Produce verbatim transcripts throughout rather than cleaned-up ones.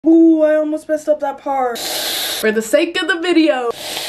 Ooh, I almost messed up that part. For the sake of the video.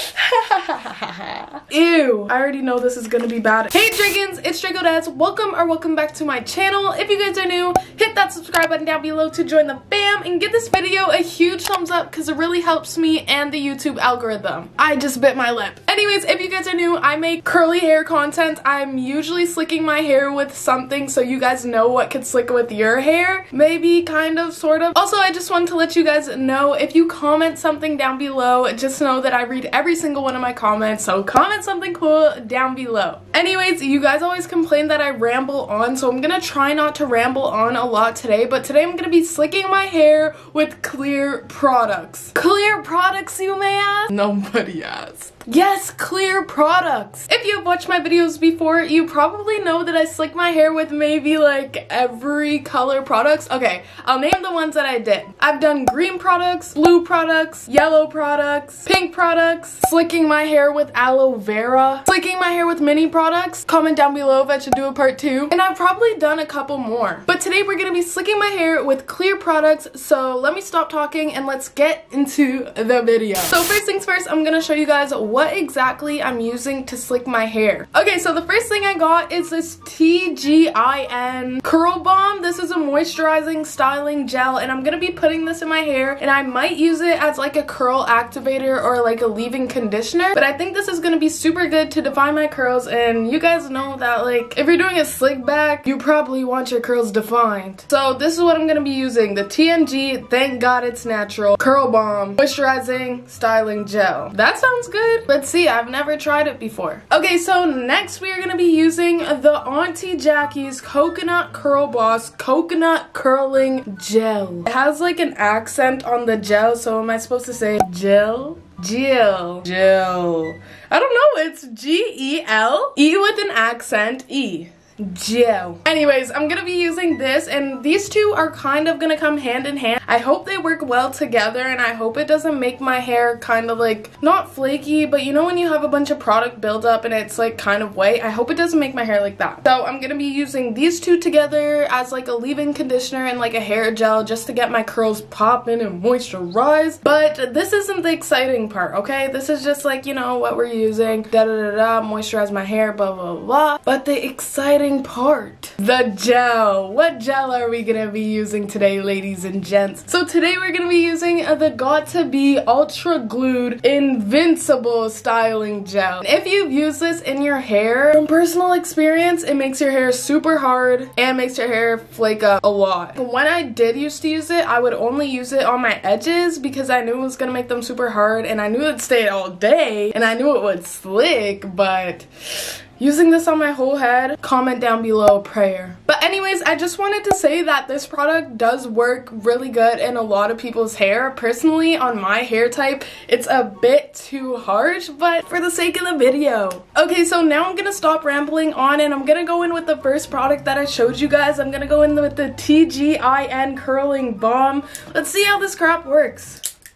Ew, I already know this is gonna be bad. Hey Dragons, it's Draco Dads. Welcome or welcome back to my channel. If you guys are new, hit that subscribe button down below to join the fam and give this video a huge thumbs up because it really helps me and the YouTube algorithm. I just bit my lip. Anyways, if you guys are new, I make curly hair content. I'm usually slicking my hair with something so you guys know what could slick with your hair. Maybe, kind of, sort of. Also, I just wanted to let you guys know, if you comment something down below, just know that I read every single one of my comments, so comment something cool down below. Anyways, you guys always complain that I ramble on, so I'm gonna try not to ramble on a lot today, but today I'm gonna be slicking my hair with Clear products. Clear products, you may ask? Nobody asked. Yes, Clear products. If you've watched my videos before, you probably know that I slick my hair with maybe like every color products. Okay, I'll name the ones that I did. I've done green products, blue products, yellow products, pink products, slicking my hair with aloe vera, slicking my hair with mini products. Comment down below if I should do a part two. And I've probably done a couple more. But today we're gonna be slicking my hair with Clear products, so let me stop talking and let's get into the video. So first things first, I'm gonna show you guys what exactly I'm using to slick my hair. Okay, so the first thing I got is this T G I N Curl Bomb. This is a moisturizing styling gel, and I'm gonna be putting this in my hair, and I might use it as like a curl activator or like a leave-in conditioner, but I think this is gonna be super good to define my curls. And you guys know that, like, if you're doing a slick back, you probably want your curls defined. So this is what I'm gonna be using, the T N G Thank God It's Natural Curl Bomb Moisturizing Styling Gel. That sounds good. Let's see, I've never tried it before. Okay, so next we are gonna be using the Auntie Jackie's Coconut Curl Boss Coconut Curling Gel. It has like an accent on the gel, so am I supposed to say gel? Gel. Gel. I don't know, it's G E L. E with an accent, E. Gel. Anyways, I'm gonna be using this, and these two are kind of gonna come hand in hand. I hope they work well together, and I hope it doesn't make my hair kind of like, not flaky, but you know when you have a bunch of product buildup and it's like kind of white? I hope it doesn't make my hair like that. So I'm gonna be using these two together as like a leave-in conditioner and like a hair gel just to get my curls popping and moisturized. But this isn't the exciting part, okay? This is just like, you know, what we're using. Da da da da, moisturize my hair, blah blah blah. But the exciting part, the gel. What gel are we gonna be using today, ladies and gents? So today we're gonna be using the Got To Be Ultra Glued Invincible Styling Gel. If you've used this in your hair, from personal experience, it makes your hair super hard and makes your hair flake up a lot. When I did used to use it, I would only use it on my edges because I knew it was gonna make them super hard, and I knew it'd stay all day, and I knew it would slick, but using this on my whole head, comment down below a prayer. But anyways, I just wanted to say that this product does work really good in a lot of people's hair. Personally, on my hair type, it's a bit too harsh, but for the sake of the video. Okay, so now I'm gonna stop rambling on, and I'm gonna go in with the first product that I showed you guys. I'm gonna go in with the T G I N Curling Bomb. Let's see how this crap works.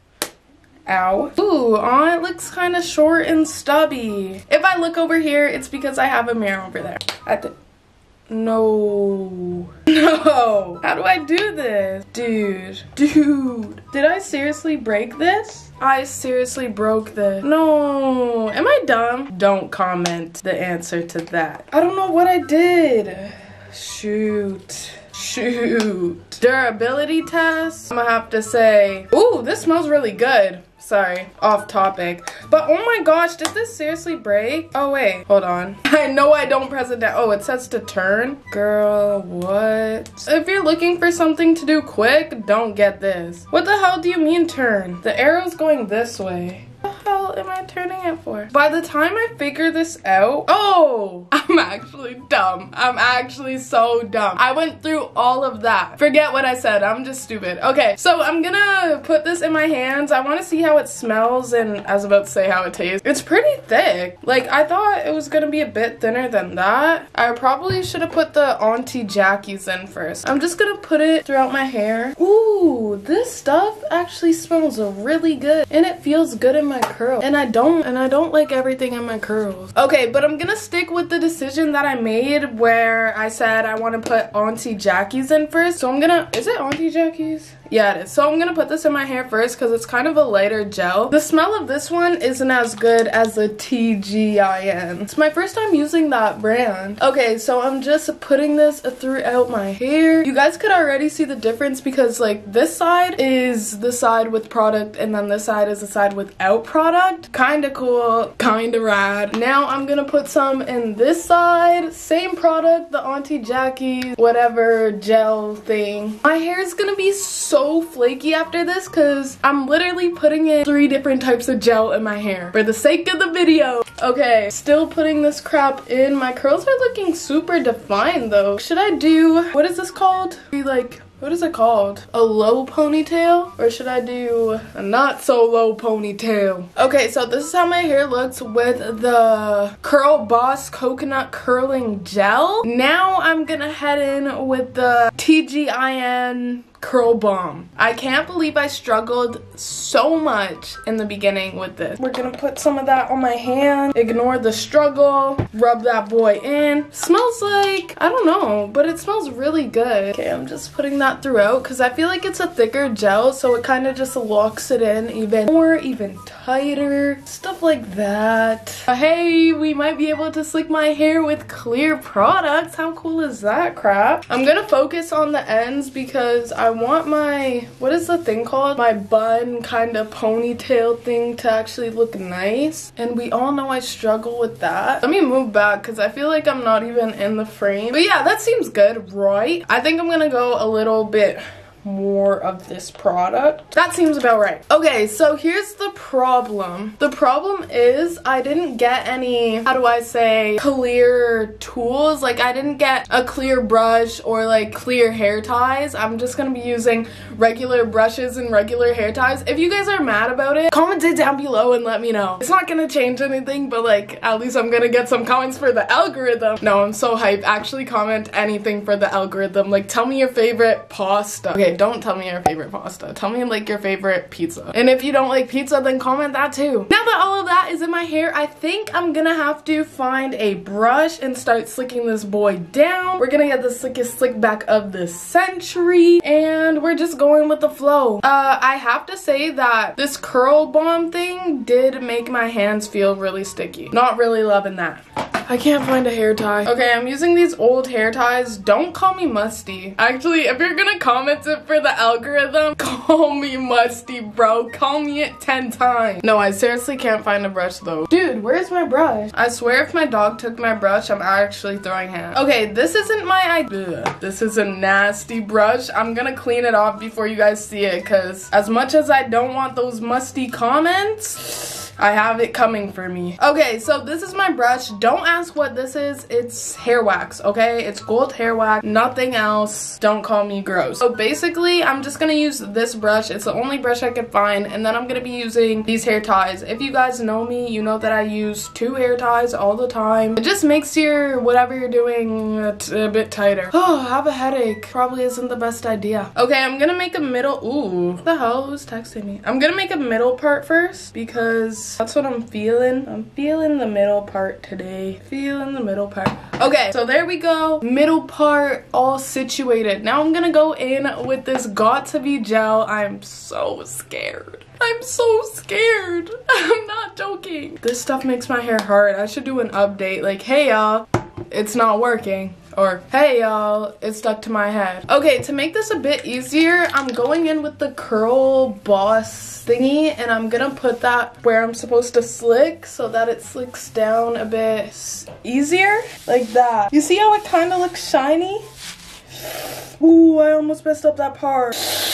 Ow. Ooh, aw, it looks kind of short and stubby. If I look over here, it's because I have a mirror over there. I th no. No. How do I do this? Dude. Dude. Did I seriously break this? I seriously broke this. No. Am I dumb? Don't comment the answer to that. I don't know what I did. Shoot. Shoot. Durability test? I'm gonna have to say, ooh, this smells really good. Sorry, off topic. But oh my gosh, did this seriously break? Oh wait, hold on. I know I don't press it down. Oh, it says to turn. Girl, what? If you're looking for something to do quick, don't get this. What the hell do you mean turn? The arrow's going this way. What the hell am I turning it for? By the time I figure this out, oh, I'm actually dumb. I'm actually so dumb. I went through all of that. Forget what I said, I'm just stupid. Okay, so I'm gonna put this in my hands. I wanna see how it smells, and I was about to say how it tastes. It's pretty thick. Like, I thought it was gonna be a bit thinner than that. I probably should have put the Auntie Jackie's in first. I'm just gonna put it throughout my hair. Ooh, this stuff actually smells really good, and it feels good in my curls. And I don't, and I don't like everything in my curls. Okay, but I'm gonna stick with the decision that I made where I said I want to put Auntie Jackie's in first. So I'm gonna, is it Auntie Jackie's? Yeah, it is. So I'm gonna put this in my hair first because it's kind of a lighter gel. The smell of this one isn't as good as the T G I N. It's my first time using that brand. Okay, so I'm just putting this throughout my hair. You guys could already see the difference because like this side is the side with product and then this side is the side without product. Kinda cool, kinda rad. Now I'm gonna put some in this side. Same product, the Auntie Jackie whatever gel thing. My hair is gonna be so flaky after this because I'm literally putting in three different types of gel in my hair for the sake of the video. Okay, still putting this crap in. My curls are looking super defined though. Should I do, what is this called? Be like, what is it called? A low ponytail? Or should I do a not so low ponytail? Okay, so this is how my hair looks with the Curl Boss Coconut Curling Gel. Now I'm gonna head in with the T G I N Curl Bomb. I can't believe I struggled so much in the beginning with this. We're gonna put some of that on my hand. Ignore the struggle. Rub that boy in. Smells like, I don't know, but it smells really good. Okay, I'm just putting that throughout because I feel like it's a thicker gel, so it kind of just locks it in even more, even tighter. Stuff like that. Uh, hey, we might be able to slick my hair with clear products. How cool is that crap? I'm gonna focus on the ends because I want my, what is the thing called? My bun kind of ponytail thing to actually look nice. And we all know I struggle with that. Let me move back because I feel like I'm not even in the frame. But yeah, that seems good, right? I think I'm gonna go a little bit more of this product. That seems about right. Okay, so here's the problem. The problem is I didn't get any, how do I say, clear tools. Like I didn't get a clear brush or like clear hair ties. I'm just gonna be using regular brushes and regular hair ties. If you guys are mad about it, comment it down below and let me know. It's not gonna change anything, but like at least I'm gonna get some comments for the algorithm. No, I'm so hyped. Actually comment anything for the algorithm. Like tell me your favorite pasta. Okay, don't tell me your favorite pasta. Tell me like your favorite pizza. And if you don't like pizza, then comment that too. Now that all of that is in my hair, I think I'm gonna have to find a brush and start slicking this boy down. We're gonna get the slickest slick back of the century and we're just going with the flow. Uh, I have to say that this Curl Bomb thing did make my hands feel really sticky. Not really loving that. I can't find a hair tie. Okay, I'm using these old hair ties. Don't call me musty. Actually, if you're gonna comment it for the algorithm, call me musty, bro. Call me it ten times. No, I seriously can't find a brush though. Dude, where's my brush? I swear if my dog took my brush, I'm actually throwing hands. Okay, this isn't my idea. This is a nasty brush. I'm gonna clean it off before you guys see it because as much as I don't want those musty comments, I have it coming for me. Okay, so this is my brush. Don't ask what this is. It's hair wax, okay? It's gold hair wax, nothing else. Don't call me gross. So basically, I'm just gonna use this brush. It's the only brush I could find, and then I'm gonna be using these hair ties. If you guys know me, you know that I use two hair ties all the time. It just makes your whatever you're doing a, a bit tighter. Oh, I have a headache. Probably isn't the best idea. Okay, I'm gonna make a middle. Ooh, what the hell? Who's texting me? I'm gonna make a middle part first because that's what I'm feeling. I'm feeling the middle part today. Feeling the middle part. Okay, so there we go. Middle part all situated. Now I'm gonna go in with this Got To Be gel. I'm so scared. I'm so scared. I'm not joking. This stuff makes my hair hard. I should do an update like, hey y'all, it's not working. Or, hey y'all, it's stuck to my head. Okay, to make this a bit easier, I'm going in with the Curl Boss thingy and I'm gonna put that where I'm supposed to slick so that it slicks down a bit easier, like that. You see how it kind of looks shiny? Ooh, I almost messed up that part.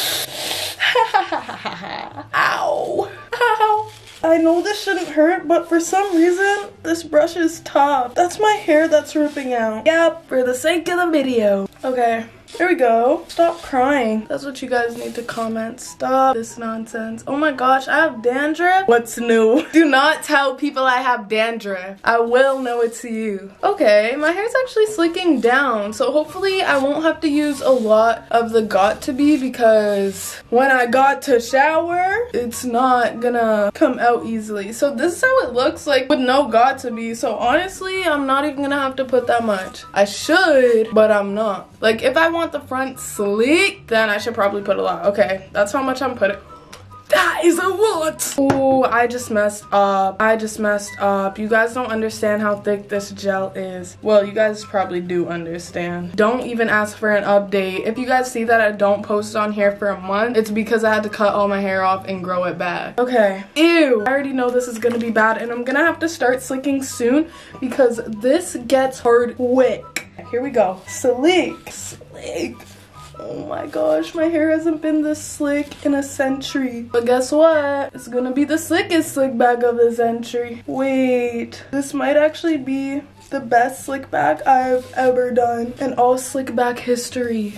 Ow. Ow. I know this shouldn't hurt, but for some reason, this brush is tough. That's my hair that's ripping out. Yep, for the sake of the video. Okay, here we go. Stop crying. That's what you guys need to comment. Stop this nonsense. Oh my gosh, I have dandruff? What's new? Do not tell people I have dandruff. I will know it's you. Okay, my hair's actually slicking down, so hopefully I won't have to use a lot of the Got To Be because when I got to shower, it's not gonna come out easily. So this is how it looks like with no Got To Be. So honestly, I'm not even gonna have to put that much. I should, but I'm not. Like if I want the front sleek, then I should probably put a lot. Okay, that's how much I'm putting. That is a lot. Oh, I just messed up. I just messed up. You guys don't understand how thick this gel is. Well, you guys probably do understand. Don't even ask for an update. If you guys see that I don't post on here for a month, it's because I had to cut all my hair off and grow it back. Okay. Ew. I already know this is gonna be bad, and I'm gonna have to start slicking soon because this gets hard quick. Here we go. Slick. Slick. Oh my gosh, my hair hasn't been this slick in a century. But guess what? It's gonna be the slickest slick back of the century. Wait, this might actually be the best slick back I've ever done in all slick back history.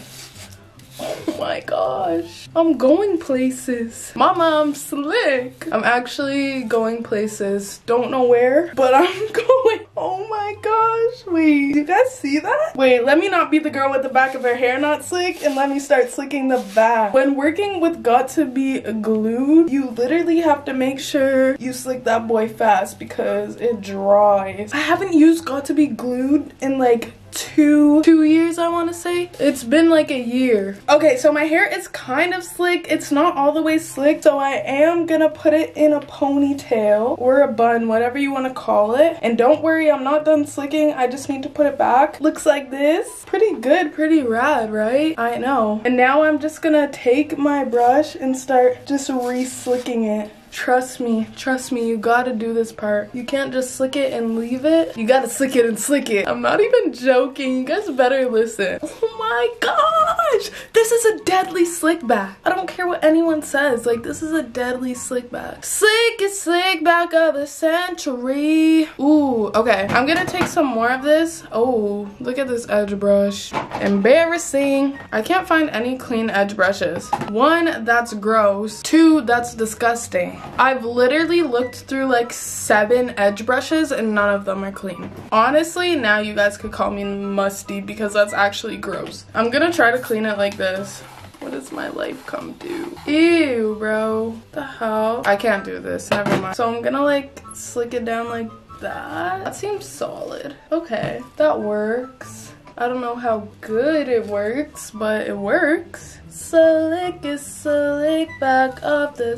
Oh my gosh. I'm going places. Mama, I'm slick. I'm actually going places. Don't know where, but I'm going. Oh my gosh. Wait, do you guys see that? Wait, let me not be the girl with the back of her hair not slick and let me start slicking the back. When working with Got to Be Glued, you literally have to make sure you slick that boy fast because it dries. I haven't used Got to Be Glued in like two two years, I want to say. It's been like a year. Okay, so my hair is kind of slick. It's not all the way slick, so I am gonna put it in a ponytail or a bun, whatever you want to call it. And don't worry, I'm not done slicking. I just need to put it back. Looks like this. Pretty good, pretty rad, right? I know. And now I'm just gonna take my brush and start just re-slicking it. Trust me, trust me, you gotta do this part. You can't just slick it and leave it. You gotta slick it and slick it. I'm not even joking. You guys better listen. Oh my gosh! This is a deadly slick back. I don't care what anyone says. Like, this is a deadly slick back. Slickest slick back of the century. Ooh, okay. I'm gonna take some more of this. Oh, look at this edge brush. Embarrassing. I can't find any clean edge brushes. One, that's gross. Two, that's disgusting. I've literally looked through like seven edge brushes and none of them are clean. Honestly, now you guys could call me musty because that's actually gross. I'm gonna try to clean it like this. What does my life come to? Ew, bro. What the hell? I can't do this. Never mind. So I'm gonna like slick it down like that. That seems solid. Okay, that works. I don't know how good it works, but it works. Slick is slick back of the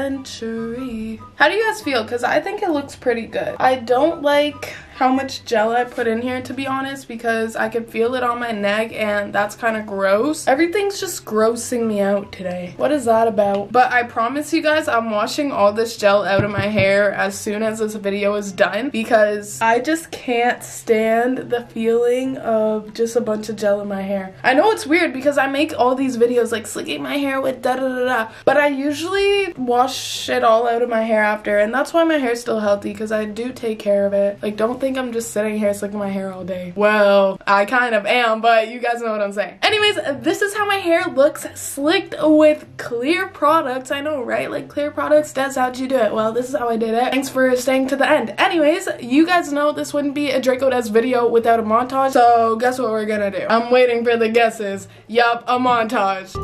century. How do you guys feel? Because I think it looks pretty good. I don't like how much gel I put in here, to be honest, because I can feel it on my neck and that's kind of gross. Everything's just grossing me out today. What is that about? But I promise you guys, I'm washing all this gel out of my hair as soon as this video is done because I just can't stand the feeling of just a bunch of gel in my hair. I know it's weird because I make all these videos like slicking my hair with da da da da, but I usually wash it all out of my hair after, and that's why my hair's still healthy because I do take care of it. Like, don't think I'm just sitting here slicking my hair all day. Well, I kind of am, but you guys know what I'm saying. Anyways, this is how my hair looks slicked with clear products. I know, right? Like, clear products, that's how'd you do it? Well, this is how I did it. Thanks for staying to the end. Anyways, you guys know this wouldn't be a Draco Des video without a montage, so guess what we're gonna do? I'm waiting for the guesses. Yup, a montage.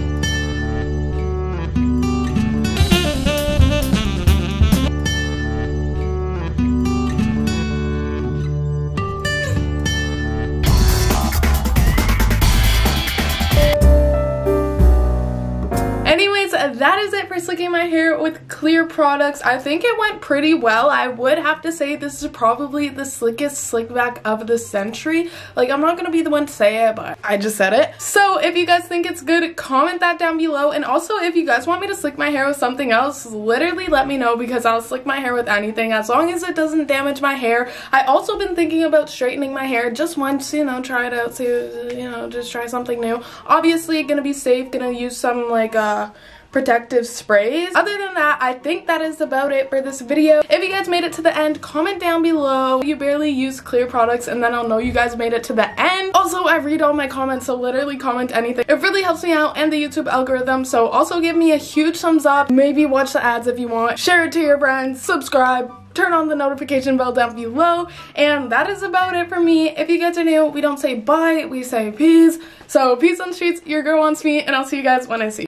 Anyways, that is it for slicking my hair with clear products. I think it went pretty well. I would have to say this is probably the slickest slick back of the century. Like, I'm not gonna be the one to say it, but I just said it. So if you guys think it's good, comment that down below. And also, if you guys want me to slick my hair with something else, literally let me know because I'll slick my hair with anything as long as it doesn't damage my hair. I also been thinking about straightening my hair just once, you know, try it out, see, you know, just try something new. Obviously, gonna be safe, gonna use some like uh protective sprays. Other than that, I think that is about it for this video. If you guys made it to the end, comment down below. You barely use clear products and then I'll know you guys made it to the end. Also, I read all my comments, so literally comment anything. It really helps me out and the YouTube algorithm, so also give me a huge thumbs up. Maybe watch the ads if you want. Share it to your friends. Subscribe. Turn on the notification bell down below, and that is about it for me. If you guys are new, we don't say bye, we say peace. So peace on the streets, your girl wants me, and I'll see you guys when I see you.